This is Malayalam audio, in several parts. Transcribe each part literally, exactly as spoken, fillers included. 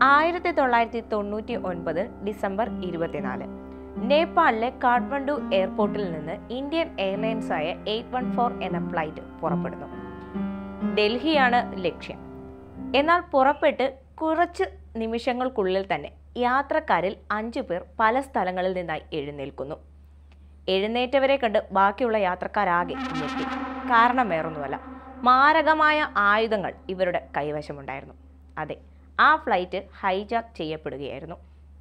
ആയിരത്തി തൊള്ളായിരത്തി തൊണ്ണൂറ്റി ഒൻപത് ഡിസംബർ ഇരുപത്തിനാല് നേപ്പാളിലെ കാഠ്മണ്ഡു എയർപോർട്ടിൽ നിന്ന് ഇന്ത്യൻ എയർലൈൻസ് ആയ എയ്റ്റ് വൺ ഫോർ എന്ന ഫ്ലൈറ്റ് പുറപ്പെടുന്നു. ഡൽഹിയാണ് ലക്ഷ്യം. എന്നാൽ പുറപ്പെട്ട് കുറച്ച് നിമിഷങ്ങൾക്കുള്ളിൽ തന്നെ യാത്രക്കാരിൽ അഞ്ചു പേർ പല സ്ഥലങ്ങളിൽ നിന്നായി എഴുന്നേൽക്കുന്നു. എഴുന്നേറ്റവരെ കണ്ട് ബാക്കിയുള്ള യാത്രക്കാരാകെ ഞെട്ടി. കാരണം വേറൊന്നുമല്ല, മാരകമായ ആയുധങ്ങൾ ഇവരുടെ കൈവശമുണ്ടായിരുന്നു. അതെ, ആ ഫ്ലൈറ്റ് ഹൈജാക്ക് ചെയ്യപ്പെടുകയായിരുന്നു.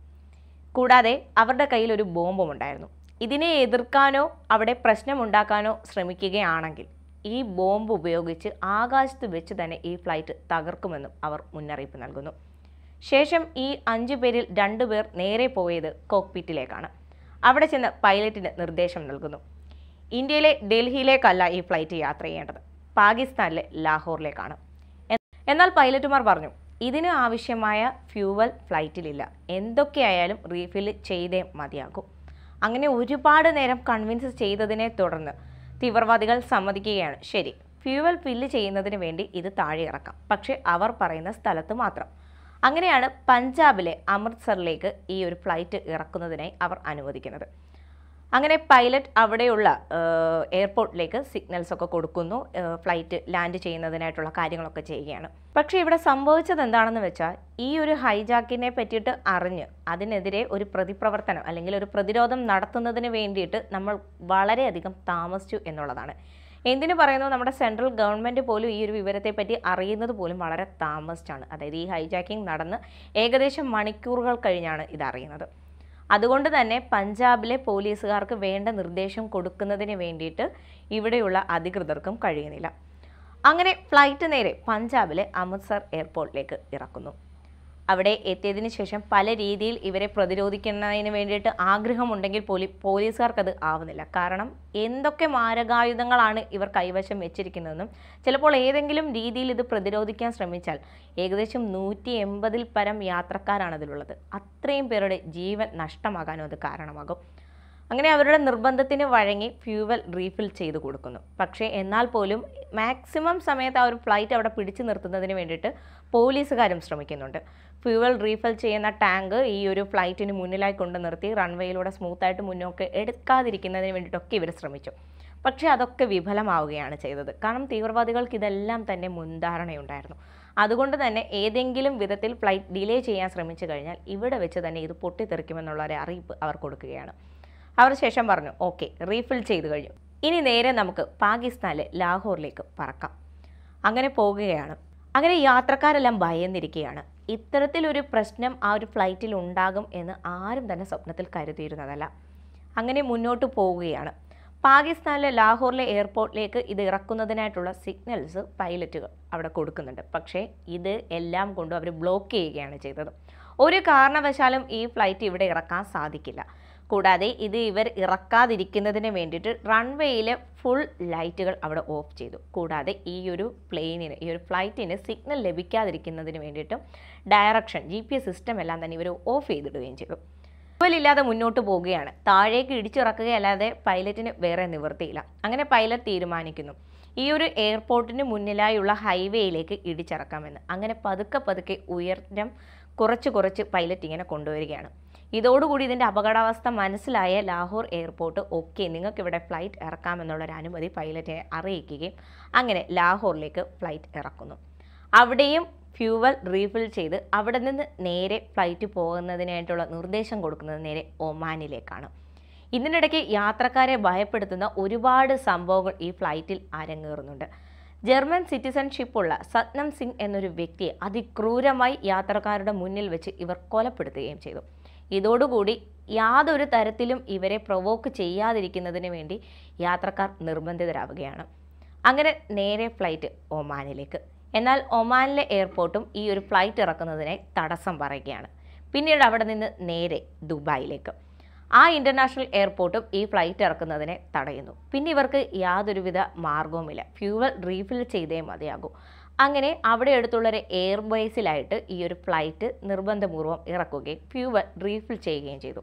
കൂടാതെ അവരുടെ കയ്യിൽ ഒരു ബോംബും ഉണ്ടായിരുന്നു. ഇതിനെ എതിർക്കാനോ അവിടെ പ്രശ്നമുണ്ടാക്കാനോ ശ്രമിക്കുകയാണെങ്കിൽ ഈ ബോംബ് ഉപയോഗിച്ച് ആകാശത്ത് വെച്ച് തന്നെ ഈ ഫ്ലൈറ്റ് തകർക്കുമെന്നും അവർ മുന്നറിയിപ്പ് നൽകുന്നു. ശേഷം ഈ അഞ്ചു പേരിൽ രണ്ടുപേർ നേരെ പോയത് കോക്പിറ്റിലേക്കാണ്. അവിടെ ചെന്ന് പൈലറ്റിന് നിർദ്ദേശം നൽകുന്നു. ഇന്ത്യയിലെ ഡൽഹിയിലേക്കല്ല ഈ ഫ്ലൈറ്റ് യാത്ര ചെയ്യേണ്ടത്, പാകിസ്ഥാനിലെ ലാഹോറിലേക്കാണ്. എന്നാൽ പൈലറ്റുമാർ പറഞ്ഞു, ഇതിന് ആവശ്യമായ ഫ്യൂവൽ ഫ്ലൈറ്റിലില്ല, എന്തൊക്കെയായാലും റീഫിൽ ചെയ്തേ മതിയാകും. അങ്ങനെ ഒരുപാട് നേരം കൺവിൻസ് ചെയ്തതിനെ തുടർന്ന് തീവ്രവാദികൾ സമ്മതിക്കുകയാണ്. ശരി, ഫ്യൂവൽ ഫില്ല് ചെയ്യുന്നതിന് വേണ്ടി ഇത് താഴെ ഇറക്കാം, പക്ഷെ അവർ പറയുന്ന സ്ഥലത്ത് മാത്രം. അങ്ങനെയാണ് പഞ്ചാബിലെ അമൃത്സറിലേക്ക് ഈ ഒരു ഫ്ലൈറ്റ് ഇറക്കുന്നതിനായി അവർ അനുവദിക്കുന്നത്. അങ്ങനെ പൈലറ്റ് അവിടെയുള്ള എയർപോർട്ടിലേക്ക് സിഗ്നൽസ് ഒക്കെ കൊടുക്കുന്നു, ഫ്ലൈറ്റ് ലാൻഡ് ചെയ്യുന്നതിനായിട്ടുള്ള കാര്യങ്ങളൊക്കെ ചെയ്യുകയാണ്. പക്ഷേ ഇവിടെ സംഭവിച്ചത് എന്താണെന്ന് വെച്ചാൽ, ഈ ഒരു ഹൈജാക്കിനെ പറ്റിയിട്ട് അറിഞ്ഞ് അതിനെതിരെ ഒരു പ്രതിപ്രവർത്തനം അല്ലെങ്കിൽ ഒരു പ്രതിരോധം നടത്തുന്നതിന് വേണ്ടിയിട്ട് നമ്മൾ വളരെയധികം താമസിച്ചു എന്നുള്ളതാണ്. എന്തിനു പറയുന്നു, നമ്മുടെ സെൻട്രൽ ഗവൺമെൻറ് പോലും ഈ ഒരു വിവരത്തെ പറ്റി അറിയുന്നത് പോലും വളരെ താമസിച്ചാണ്. അതായത് ഈ ഹൈജാക്കിംഗ് നടന്ന് ഏകദേശം മണിക്കൂറുകൾ കഴിഞ്ഞാണ് ഇതറിയുന്നത്. അതുകൊണ്ട് തന്നെ പഞ്ചാബിലെ പോലീസുകാർക്ക് വേണ്ട നിർദ്ദേശം കൊടുക്കുന്നതിന് വേണ്ടിയിട്ട് ഇവിടെയുള്ള അധികൃതർക്കും കഴിയുന്നില്ല. അങ്ങനെ ഫ്ലൈറ്റ് നേരെ പഞ്ചാബിലെ അമൃത്സർ എയർപോർട്ടിലേക്ക് ഇറക്കുന്നു. അവിടെ എത്തിയതിന് ശേഷം പല രീതിയിൽ ഇവരെ പ്രതിരോധിക്കുന്നതിന് വേണ്ടിയിട്ട് ആഗ്രഹമുണ്ടെങ്കിൽ പോലും പോലീസുകാർക്കത് ആവുന്നില്ല. കാരണം എന്തൊക്കെ മാരകായുധങ്ങളാണ് ഇവർ കൈവശം വെച്ചിരിക്കുന്നതെന്നും ചിലപ്പോൾ ഏതെങ്കിലും രീതിയിൽ ഇത് പ്രതിരോധിക്കാൻ ശ്രമിച്ചാൽ ഏകദേശം നൂറ്റി എൺപതിൽ പരം യാത്രക്കാരാണ് അതിലുള്ളത്. അത്രയും പേരുടെ ജീവൻ നഷ്ടമാകാനും അത് കാരണമാകും. അങ്ങനെ അവരുടെ നിർബന്ധത്തിന് വഴങ്ങി ഫ്യൂവൽ റീഫിൽ ചെയ്ത് കൊടുക്കുന്നു. പക്ഷേ എന്നാൽ പോലും മാക്സിമം സമയത്ത് ആ ഒരു ഫ്ലൈറ്റ് അവിടെ പിടിച്ചു നിർത്തുന്നതിന് വേണ്ടിയിട്ട് പോലീസുകാരും ശ്രമിക്കുന്നുണ്ട്. ഫ്യൂവൽ റീഫിൽ ചെയ്യുന്ന ടാങ്ക് ഈ ഒരു ഫ്ലൈറ്റിന് മുന്നിലായി കൊണ്ട് നിർത്തി റൺവേയിലൂടെ സ്മൂത്തായിട്ട് മുന്നോട്ട് എടുക്കാതിരിക്കുന്നതിന് വേണ്ടിയിട്ടൊക്കെ ഇവർ ശ്രമിച്ചു. പക്ഷേ അതൊക്കെ വിഫലമാവുകയാണ് ചെയ്തത്. കാരണം തീവ്രവാദികൾക്ക് ഇതെല്ലാം തന്നെ മുൻധാരണയുണ്ടായിരുന്നു. അതുകൊണ്ട് തന്നെ ഏതെങ്കിലും വിധത്തിൽ ഫ്ലൈറ്റ് ഡിലേ ചെയ്യാൻ ശ്രമിച്ചു കഴിഞ്ഞാൽ ഇവിടെ വെച്ച് തന്നെ ഇത് പൊട്ടിത്തെറിക്കുമെന്നുള്ള ഒരു അറിയിപ്പ് അവർ കൊടുക്കുകയാണ്. അവർ ശേഷം പറഞ്ഞു, ഓക്കെ, റീഫിൽ ചെയ്തു കഴിഞ്ഞു, ഇനി നേരെ നമുക്ക് പാകിസ്ഥാനിലെ ലാഹോറിലേക്ക് പറക്കാം. അങ്ങനെ പോകുകയാണ്. അങ്ങനെ യാത്രക്കാരെല്ലാം ഭയന്നിരിക്കുകയാണ്. ഇത്തരത്തിലൊരു പ്രശ്നം ആ ഒരു ഫ്ലൈറ്റിൽ ഉണ്ടാകും എന്ന് ആരും തന്നെ സ്വപ്നത്തിൽ കരുതിയിരുന്നതല്ല. അങ്ങനെ മുന്നോട്ട് പോവുകയാണ്. പാകിസ്ഥാനിലെ ലാഹോറിലെ എയർപോർട്ടിലേക്ക് ഇത് ഇറക്കുന്നതിനായിട്ടുള്ള സിഗ്നൽസ് പൈലറ്റുകൾ അവിടെ കൊടുക്കുന്നുണ്ട്. പക്ഷേ ഇത് എല്ലാം കൊണ്ടും അവർ ബ്ലോക്ക് ചെയ്യുകയാണ് ചെയ്തത്. ഒരു കാരണവശാലും ഈ ഫ്ലൈറ്റ് ഇവിടെ ഇറക്കാൻ സാധിക്കില്ല. കൂടാതെ ഇത് ഇവർ ഇറക്കാതിരിക്കുന്നതിന് വേണ്ടിയിട്ട് റൺവേയിലെ ഫുൾ ലൈറ്റുകൾ അവിടെ ഓഫ് ചെയ്തു. കൂടാതെ ഈ ഒരു പ്ലെയിനിന് ഈ ഒരു ഫ്ലൈറ്റിന് സിഗ്നൽ ലഭിക്കാതിരിക്കുന്നതിന് വേണ്ടിയിട്ടും direction G P S system എല്ലാം തന്നെ ഇവർ ഓഫ് ചെയ്തിടുകയും ചെയ്തു. ഫ്യൂവലില്ലാതെ മുന്നോട്ട് പോവുകയാണ്. താഴേക്ക് ഇടിച്ചിറക്കുകയല്ലാതെ പൈലറ്റിന് വേറെ നിവൃത്തിയില്ല. അങ്ങനെ പൈലറ്റ് തീരുമാനിക്കുന്നു ഈ ഒരു എയർപോർട്ടിന് മുന്നിലായുള്ള ഹൈവേയിലേക്ക് ഇടിച്ചിറക്കാമെന്ന്. അങ്ങനെ പതുക്കെ പതുക്കെ ഉയരം കുറച്ച് കുറച്ച് പൈലറ്റ് ഇങ്ങനെ കൊണ്ടുവരികയാണ്. ഇതോടുകൂടി ഇതിൻ്റെ അപകടാവസ്ഥ മനസ്സിലായ ലാഹോർ എയർപോർട്ട് ഓക്കെ, നിങ്ങൾക്ക് ഇവിടെ ഫ്ലൈറ്റ് ഇറക്കാമെന്നുള്ളൊരു അനുമതി പൈലറ്റിനെ അറിയിക്കുകയും അങ്ങനെ ലാഹോറിലേക്ക് ഫ്ലൈറ്റ് ഇറക്കുന്നു. അവിടെയും ഫ്യൂവൽ റീഫിൽ ചെയ്ത് അവിടെ നിന്ന് നേരെ ഫ്ലൈറ്റ് പോകുന്നതിനായിട്ടുള്ള നിർദ്ദേശം കൊടുക്കുന്നത് നേരെ ഒമാനിലേക്കാണ്. ഇതിനിടയ്ക്ക് യാത്രക്കാരെ ഭയപ്പെടുത്തുന്ന ഒരുപാട് സംഭവങ്ങൾ ഈ ഫ്ലൈറ്റിൽ അരങ്ങേറുന്നുണ്ട്. ജർമ്മൻ സിറ്റിസൺഷിപ്പുള്ള സത്നം സിംഗ് എന്നൊരു വ്യക്തിയെ അതിക്രൂരമായി യാത്രക്കാരുടെ മുന്നിൽ വെച്ച് ഇവർ കൊലപ്പെടുത്തുകയും ചെയ്തു. ഇതോടുകൂടി യാതൊരു തരത്തിലും ഇവരെ പ്രൊവോക്ക് ചെയ്യാതിരിക്കുന്നതിന് വേണ്ടി യാത്രക്കാർ നിർബന്ധിതരാവുകയാണ്. അങ്ങനെ നേരെ ഫ്ലൈറ്റ് ഒമാനിലേക്ക്. എന്നാൽ ഒമാനിലെ എയർപോർട്ടും ഈ ഒരു ഫ്ലൈറ്റ് ഇറക്കുന്നതിനായി തടസ്സം പറയുകയാണ്. പിന്നീട് അവിടെ നിന്ന് നേരെ ദുബായിലേക്ക്. ആ ഇൻ്റർനാഷണൽ എയർപോർട്ടും ഈ ഫ്ലൈറ്റ് ഇറക്കുന്നതിനെ തടയുന്നു. പിന്നെ ഇവർക്ക് യാതൊരുവിധ മാർഗവുമില്ല, ഫ്യൂവൽ റീഫിൽ ചെയ്തേ മതിയാകൂ. അങ്ങനെ അവിടെ അടുത്തുള്ളൊരു എയർബേസിലായിട്ട് ഈ ഒരു ഫ്ലൈറ്റ് നിർബന്ധപൂർവ്വം ഇറക്കുകയും ഫ്യൂവൽ റീഫിൽ ചെയ്യുകയും ചെയ്തു.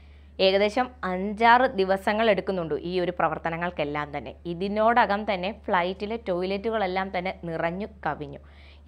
ഏകദേശം അഞ്ചാറ് ദിവസങ്ങൾ എടുക്കുന്നുണ്ട് ഈ ഒരു പ്രവർത്തനങ്ങൾക്കെല്ലാം തന്നെ. ഇതിനോടകം തന്നെ ഫ്ലൈറ്റിലെ ടോയ്ലറ്റുകളെല്ലാം തന്നെ നിറഞ്ഞു കവിഞ്ഞു.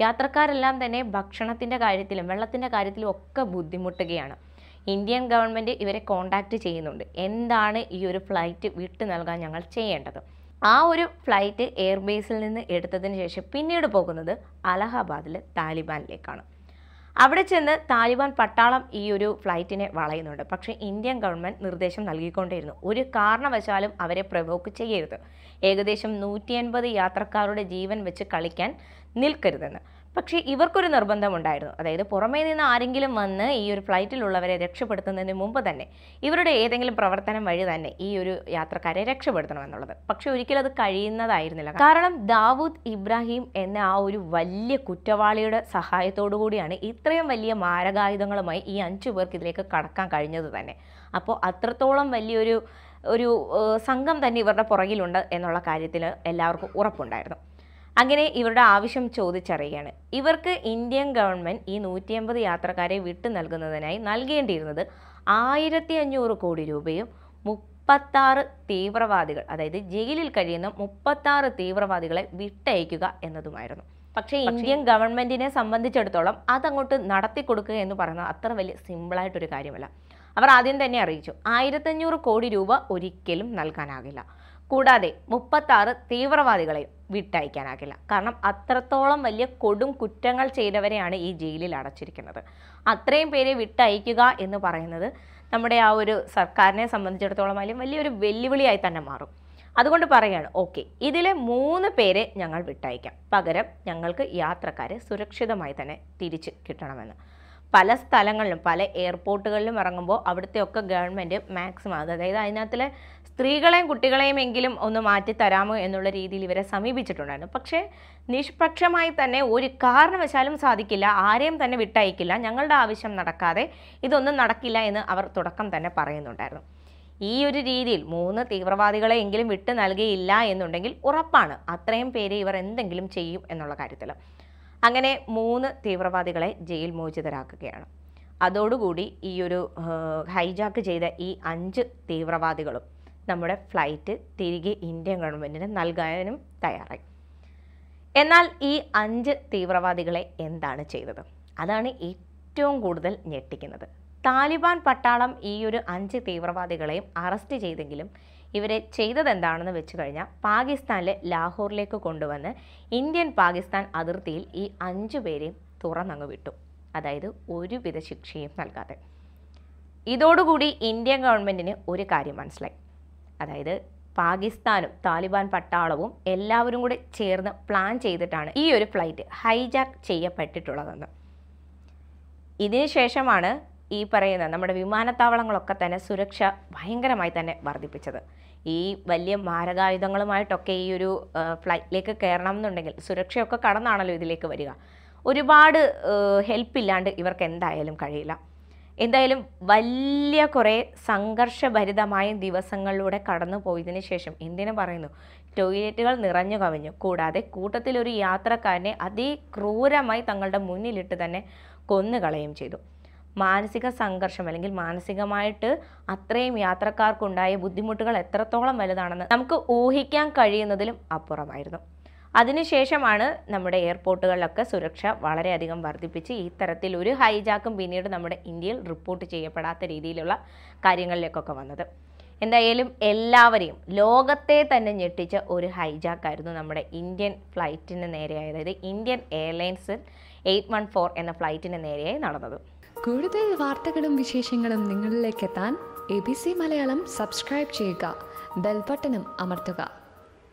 യാത്രക്കാരെല്ലാം തന്നെ ഭക്ഷണത്തിൻ്റെ കാര്യത്തിലും വെള്ളത്തിൻ്റെ കാര്യത്തിലും ഒക്കെ ബുദ്ധിമുട്ടുകയാണ്. ഇന്ത്യൻ ഗവൺമെൻറ് ഇവരെ കോണ്ടാക്റ്റ് ചെയ്യുന്നുണ്ട്, എന്താണ് ഈ ഒരു ഫ്ലൈറ്റ് വിട്ടു നൽകാൻ ഞങ്ങൾ ചെയ്യേണ്ടത്. ആ ഒരു ഫ്ലൈറ്റ് എയർബേസിൽ നിന്ന് എടുത്തതിന് ശേഷം പിന്നീട് പോകുന്നത് അലഹാബാദിലെ താലിബാനിലേക്കാണ്. അവിടെ ചെന്ന് താലിബാൻ പട്ടാളം ഈ ഒരു ഫ്ലൈറ്റിനെ വളയുന്നുണ്ട്. പക്ഷേ ഇന്ത്യൻ ഗവൺമെൻറ് നിർദ്ദേശം നൽകിക്കൊണ്ടിരുന്നു, ഒരു കാരണവശാലും അവരെ പ്രൊവോക്ക് ചെയ്യരുത്, ഏകദേശം നൂറ്റി അൻപത് യാത്രക്കാരുടെ ജീവൻ വെച്ച് കളിക്കാൻ നിൽക്കരുതെന്ന്. പക്ഷേ ഇവർക്കൊരു നിർബന്ധമുണ്ടായിരുന്നു, അതായത് പുറമേ നിന്ന് ആരെങ്കിലും വന്ന് ഈ ഒരു ഫ്ലൈറ്റിലുള്ളവരെ രക്ഷപ്പെടുത്തുന്നതിന് മുമ്പ് തന്നെ ഇവരുടെ ഏതെങ്കിലും പ്രവർത്തനം വഴി തന്നെ ഈ ഒരു യാത്രക്കാരെ രക്ഷപ്പെടുത്തണമെന്നുള്ളത്. പക്ഷെ ഒരിക്കലും അത് കഴിയുന്നതായിരുന്നില്ല. കാരണം ദാവൂദ് ഇബ്രാഹിം എന്ന ആ ഒരു വലിയ കുറ്റവാളിയുടെ സഹായത്തോടു കൂടിയാണ് ഇത്രയും വലിയ മാരകായുധങ്ങളുമായി ഈ അഞ്ചു പേർക്ക് ഇതിലേക്ക് കടക്കാൻ കഴിഞ്ഞത് തന്നെ. അപ്പോൾ അത്രത്തോളം വലിയൊരു ഒരു സംഘം തന്നെ ഇവരുടെ പുറകിലുണ്ട് എന്നുള്ള കാര്യത്തിൽ എല്ലാവർക്കും ഉറപ്പുണ്ടായിരുന്നു. അങ്ങനെ ഇവരുടെ ആവശ്യം ചോദിച്ചറിയുകയാണ്. ഇവർക്ക് ഇന്ത്യൻ ഗവൺമെൻറ് ഈ നൂറ്റി അമ്പത് യാത്രക്കാരെ വിട്ടു നൽകുന്നതിനായി നൽകേണ്ടിയിരുന്നത് ആയിരത്തി അഞ്ഞൂറ് കോടി രൂപയും മുപ്പത്താറ് തീവ്രവാദികൾ, അതായത് ജയിലിൽ കഴിയുന്ന മുപ്പത്താറ് തീവ്രവാദികളെ വിട്ടയക്കുക എന്നതുമായിരുന്നു. പക്ഷേ ഇന്ത്യൻ ഗവൺമെൻറ്റിനെ സംബന്ധിച്ചിടത്തോളം അതങ്ങോട്ട് നടത്തി കൊടുക്കുക എന്ന് പറയുന്നത് അത്ര വലിയ സിമ്പിളായിട്ടൊരു കാര്യമല്ല. അവർ ആദ്യം തന്നെ അറിയിച്ചു, ആയിരത്തഞ്ഞൂറ് കോടി രൂപ ഒരിക്കലും നൽകാനാകില്ല, കൂടാതെ മുപ്പത്താറ് തീവ്രവാദികളെയും വിട്ടയക്കാനാകില്ല. കാരണം അത്രത്തോളം വലിയ കൊടും കുറ്റങ്ങൾ ചെയ്തവരെയാണ് ഈ ജയിലിൽ അടച്ചിരിക്കുന്നത്. അത്രയും പേരെ വിട്ടയക്കുക എന്ന് പറയുന്നത് നമ്മുടെ ആ ഒരു സർക്കാരിനെ സംബന്ധിച്ചിടത്തോളം വലിയ വലിയൊരു വെല്ലുവിളിയായി തന്നെ മാറും. അതുകൊണ്ട് പറയുകയാണ്, ഓക്കെ, ഇതിലെ മൂന്ന് പേരെ ഞങ്ങൾ വിട്ടയക്കാം, പകരം ഞങ്ങൾക്ക് യാത്രക്കാരെ സുരക്ഷിതമായി തന്നെ തിരിച്ച് കിട്ടണമെന്ന്. പല സ്ഥലങ്ങളിലും പല എയർപോർട്ടുകളിലും ഇറങ്ങുമ്പോൾ അവിടുത്തെ ഒക്കെ ഗവൺമെൻറ് മാക്സിമം, അതായത് അതിനകത്തിലെ സ്ത്രീകളെയും കുട്ടികളെയും എങ്കിലും ഒന്ന് മാറ്റി തരാമോ എന്നുള്ള രീതിയിൽ ഇവരെ സമീപിച്ചിട്ടുണ്ടായിരുന്നു. പക്ഷേ നിഷ്പക്ഷമായി തന്നെ ഒരു കാരണവശാലും സാധിക്കില്ല, ആരെയും തന്നെ വിട്ടയക്കില്ല, ഞങ്ങളുടെ ആവശ്യം നടക്കാതെ ഇതൊന്നും നടക്കില്ല എന്ന് അവർ തുടക്കം തന്നെ പറയുന്നുണ്ടായിരുന്നു. ഈ ഒരു രീതിയിൽ മൂന്ന് തീവ്രവാദികളെ എങ്കിലും വിട്ടു നൽകിയില്ല എന്നുണ്ടെങ്കിൽ ഉറപ്പാണ് അത്രയും പേരെ ഇവർ എന്തെങ്കിലും ചെയ്യും എന്നുള്ള കാര്യത്തിൽ. അങ്ങനെ മൂന്ന് തീവ്രവാദികളെ ജയിൽ മോചിതരാക്കുകയാണ്. അതോടുകൂടി ഈ ഒരു ഹൈജാക്ക് ചെയ്ത ഈ അഞ്ച് തീവ്രവാദികളും നമ്മുടെ ഫ്ലൈറ്റ് തിരികെ ഇന്ത്യൻ ഗവൺമെൻറ്റിന് നൽകാനും തയ്യാറായി. എന്നാൽ ഈ അഞ്ച് തീവ്രവാദികളെ എന്താണ് ചെയ്തത്? അതാണ് ഏറ്റവും കൂടുതൽ ഞെട്ടിക്കുന്നത്. താലിബാൻ പട്ടാളം ഈ ഒരു അഞ്ച് തീവ്രവാദികളെയും അറസ്റ്റ് ചെയ്തെങ്കിലും ഇവരെ ചെയ്തത് എന്താണെന്ന് വെച്ച് കഴിഞ്ഞാൽ പാകിസ്ഥാനിലെ ലാഹോറിലേക്ക് കൊണ്ടുവന്ന് ഇന്ത്യൻ പാകിസ്ഥാൻ അതിർത്തിയിൽ ഈ അഞ്ചു പേരെയും തുറന്നങ്ങ് വിട്ടു, അതായത് ഒരുവിധ ശിക്ഷയും നൽകാതെ. ഇതോടുകൂടി ഇന്ത്യൻ ഗവൺമെൻറ്റിന് ഒരു കാര്യം മനസ്സിലായി, അതായത് പാകിസ്ഥാനും താലിബാൻ പട്ടാളവും എല്ലാവരും കൂടി ചേർന്ന് പ്ലാൻ ചെയ്തിട്ടാണ് ഈ ഒരു ഫ്ലൈറ്റ് ഹൈജാക്ക് ചെയ്യപ്പെട്ടിട്ടുള്ളതെന്ന്. ഇതിന് ശേഷമാണ് ഈ പറയുന്ന നമ്മുടെ വിമാനത്താവളങ്ങളൊക്കെ തന്നെ സുരക്ഷ ഭയങ്കരമായി തന്നെ വർദ്ധിപ്പിച്ചത്. ഈ വലിയ മാരകായുധങ്ങളുമായിട്ടൊക്കെ ഈ ഒരു ഫ്ലൈറ്റിലേക്ക് കയറണം എന്നുണ്ടെങ്കിൽ സുരക്ഷയൊക്കെ കടന്നാണല്ലോ ഇതിലേക്ക് വരിക. ഒരുപാട് ഹെൽപ്പ് ഇല്ലാണ്ട് ഇവർക്ക് എന്തായാലും കഴിയില്ല. എന്തായാലും വലിയ കുറേ സംഘർഷഭരിതമായ ദിവസങ്ങളിലൂടെ കടന്നു പോയതിനു ശേഷം എന്തിനു പറയുന്നു, ടോയ്ലറ്റുകൾ നിറഞ്ഞു കവിഞ്ഞു. കൂടാതെ കൂട്ടത്തിലൊരു യാത്രക്കാരനെ അതിക്രൂരമായി തങ്ങളുടെ മുന്നിലിട്ട് തന്നെ കൊന്നുകളയും ചെയ്തു. മാനസിക സംഘർഷം അല്ലെങ്കിൽ മാനസികമായിട്ട് അത്രയും യാത്രക്കാർക്കുണ്ടായ ബുദ്ധിമുട്ടുകൾ എത്രത്തോളം വലുതാണെന്ന് നമുക്ക് ഊഹിക്കാൻ കഴിയുന്നതിലും അപ്പുറമായിരുന്നു. അതിനുശേഷമാണ് നമ്മുടെ എയർപോർട്ടുകളിലൊക്കെ സുരക്ഷ വളരെയധികം വർദ്ധിപ്പിച്ച് ഇത്തരത്തിൽ ഒരു ഹൈജാക്കും പിന്നീട് നമ്മുടെ ഇന്ത്യയിൽ റിപ്പോർട്ട് ചെയ്യപ്പെടാത്ത രീതിയിലുള്ള കാര്യങ്ങളിലേക്കൊക്കെ വന്നത്. എന്തായാലും എല്ലാവരെയും ലോകത്തെ തന്നെ ഞെട്ടിച്ച ഒരു ഹൈജാക്കായിരുന്നു നമ്മുടെ ഇന്ത്യൻ ഫ്ലൈറ്റിന് നേരെയായി, അതായത് Indian airlines eight one four എന്ന ഫ്ലൈറ്റിന് നേരെയായി നടന്നത്. കൂടുതൽ വാർത്തകളും വിശേഷങ്ങളും നിങ്ങളിലേക്ക് എത്താൻ A B C Malayalam subscribe ചെയ്യുക, ബെൽ ബട്ടണും അമർത്തുക.